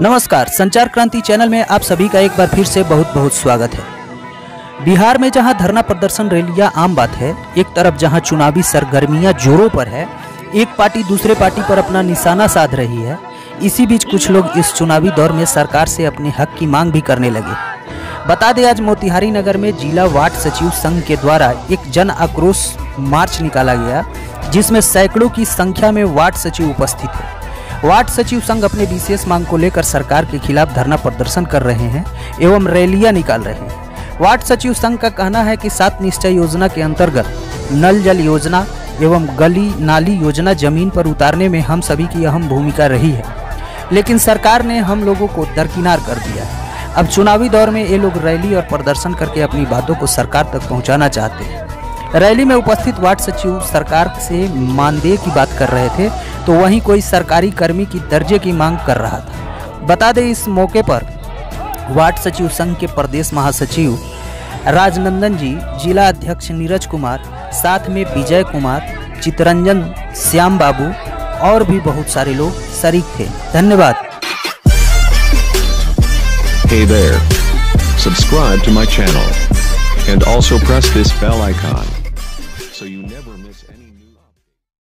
नमस्कार, संचार क्रांति चैनल में आप सभी का एक बार फिर से बहुत बहुत स्वागत है। बिहार में जहां धरना प्रदर्शन रैलियां आम बात है, एक तरफ जहां चुनावी सरगर्मियां जोरों पर है, एक पार्टी दूसरे पार्टी पर अपना निशाना साध रही है। इसी बीच कुछ लोग इस चुनावी दौर में सरकार से अपने हक की मांग भी करने लगे। बता दें, आज मोतिहारी नगर में जिला वार्ड सचिव संघ के द्वारा एक जन आक्रोश मार्च निकाला गया, जिसमें सैकड़ों की संख्या में वार्ड सचिव उपस्थित है। वार्ड सचिव संघ अपने विशेष मांग को लेकर सरकार के खिलाफ धरना प्रदर्शन कर रहे हैं एवं रैलियां निकाल रहे हैं। वार्ड सचिव संघ का कहना है कि 7 निश्चय योजना के अंतर्गत नल जल योजना एवं गली नाली योजना जमीन पर उतारने में हम सभी की अहम भूमिका रही है, लेकिन सरकार ने हम लोगों को दरकिनार कर दिया है। अब चुनावी दौर में ये लोग रैली और प्रदर्शन करके अपनी बातों को सरकार तक पहुँचाना चाहते हैं। रैली में उपस्थित वार्ड सचिव सरकार से मानदेय की बात कर रहे थे, तो वहीं कोई सरकारी कर्मी की दर्जे की मांग कर रहा था। बता दें, इस मौके पर वार्ड सचिव संघ के प्रदेश महासचिव राजनंदन जी, जिला अध्यक्ष नीरज कुमार, साथ में विजय कुमार, चितरंजन, श्याम बाबू और भी बहुत सारे लोग शरीक थे। धन्यवाद। Hey there. Subscribe to my channel and also press this bell icon.